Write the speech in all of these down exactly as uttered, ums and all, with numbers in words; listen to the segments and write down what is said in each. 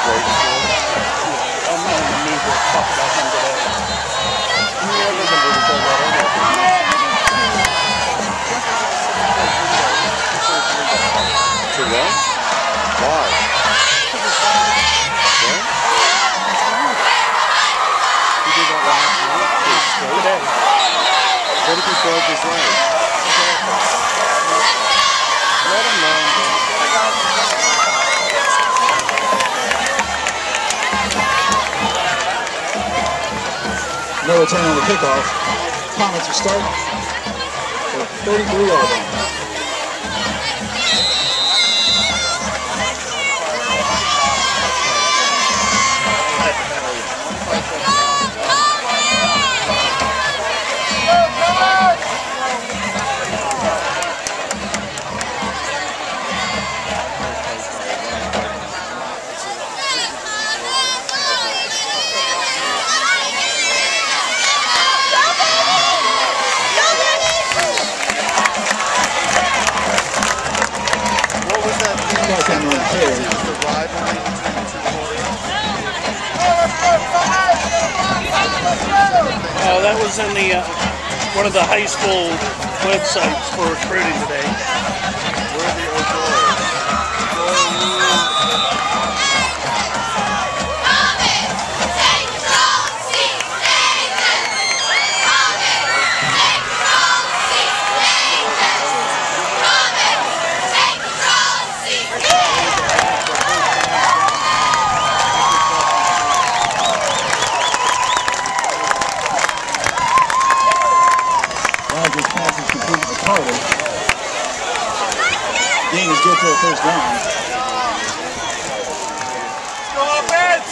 waiting for him. I'm not in the mood to talk about him today. You never been able to talk about him. To what? Why? What? He did that last night? Today. What if he broke his leg? Let him know. No return on the kickoff. Comets will start with thirty-three yard line. Uh, that was in the uh, one of the high school websites for recruiting today. Where are the old boys? Carter. Game is good for a first down. Go offense!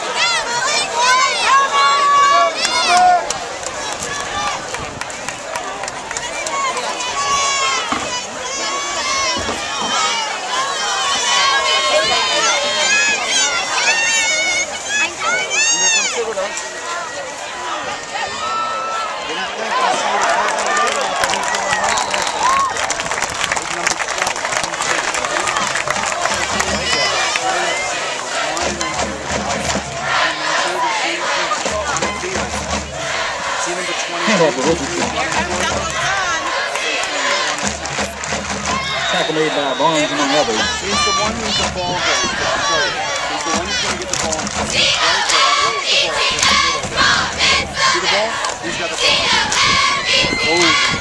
Tackle made by Barnes among others. He's the one who's the ball guy. He's the one who's going to get the ball. Right there. See the ball? He's got the ball. Oh,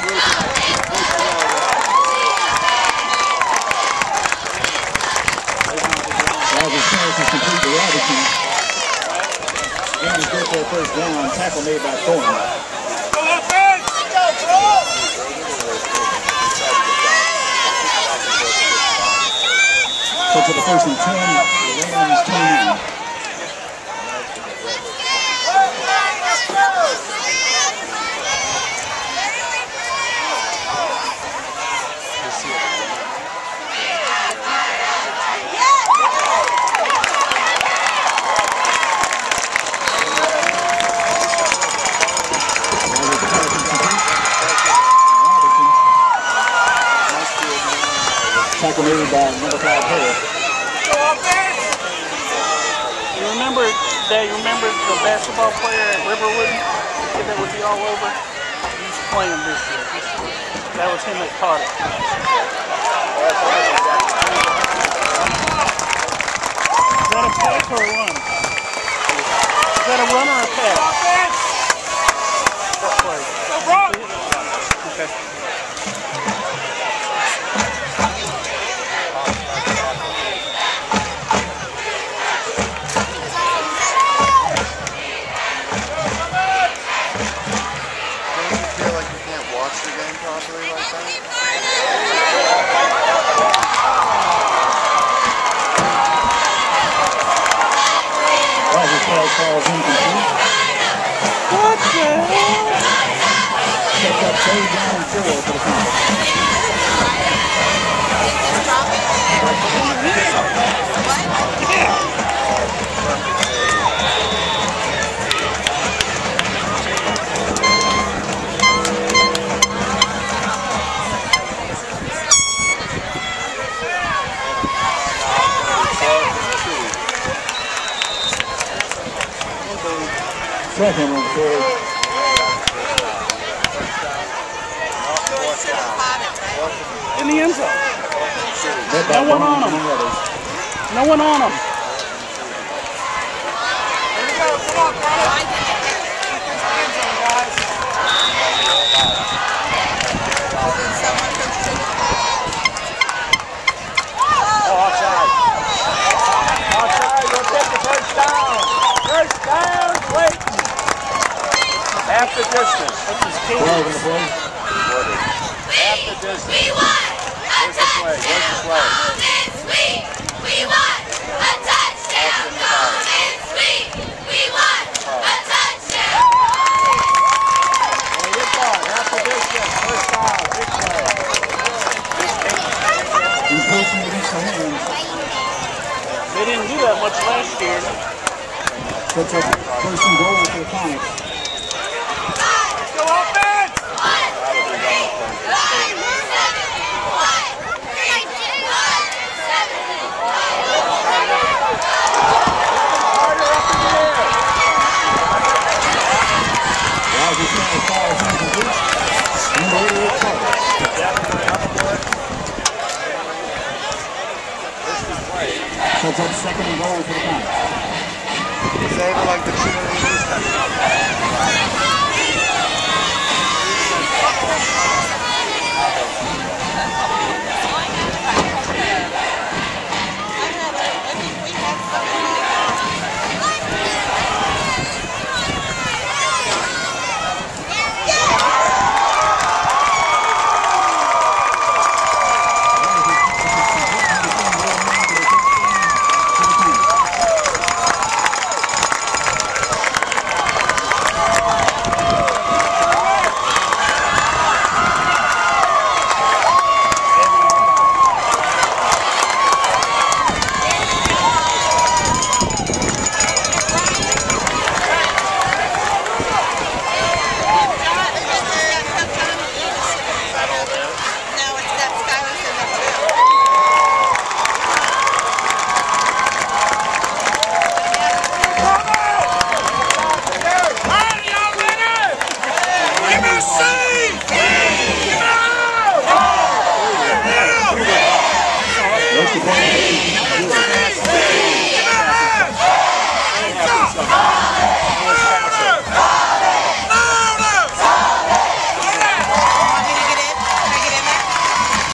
Rogers tries to complete the Robinson. Game is good for a first down. Tackle made by Thorne. So to the first and ten, the Rams twenty-nine. Tackle made by number five Harris. You remember that? You remember the basketball player at Riverwood? The kid that would be all over? He's playing this year. That was him that caught it. Is that a pass or a run? Is that a run or a pass? What play? Okay. Falls incomplete. What the hell? Picked up third down four for the Comets. Second on the field. In the end zone. Led by No one Barnes on him. and the others. No one on him. Come on, Carter. Oh, offside. Offside, we'll take the first down. First down, Clayton. Half the distance. twelve in the play. Half the distance. Where's the play? Where's the play? We want a touchdown! It's sweet! We want a touchdown! Well, you're fine. Half the distance. First down. Big play. Enforcing against the hands. They didn't do that much last year. Sets up first and goal for the Comets. Go offense! Roger Smith falls incomplete. Number eighty-eight Carter. Sets up second and goal for the Comets. Save it like the cheerleaders.